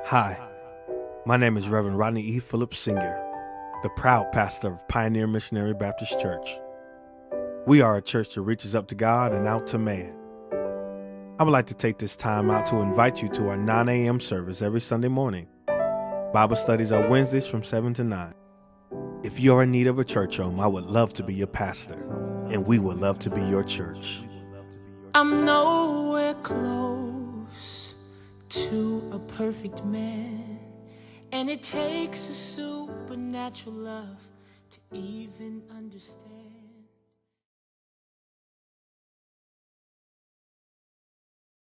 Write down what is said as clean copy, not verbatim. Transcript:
Hi, my name is Reverend Rodney E. Phillips Sr., the proud pastor of Pioneer Missionary Baptist Church. We are a church that reaches up to God and out to man. I would like to take this time out to invite you to our 9 a.m. service every Sunday morning. Bible studies are Wednesdays from 7 to 9. If you are in need of a church home, I would love to be your pastor, and we would love to be your church. I'm nowhere close to a perfect man, and it takes a supernatural love to even understand.